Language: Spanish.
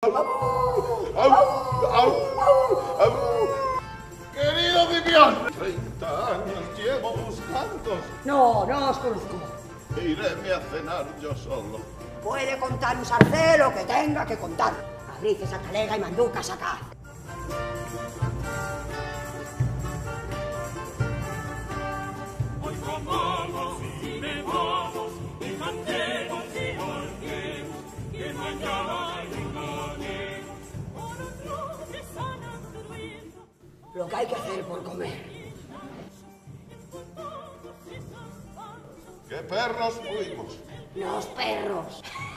Querido Cipión, 30 años llevo buscando. No, no os conozco. Iréme a cenar yo solo. Puede contar un sarcé lo que tenga que contar. Abrid esa talega y manducas acá. Hoy comamos y bebamos y cantemos y volvemos, que mañana ayunaremos. Por otro se sana durmiendo. Lo que hay que hacer por comer. ¿Qué perros fuimos? Los perros.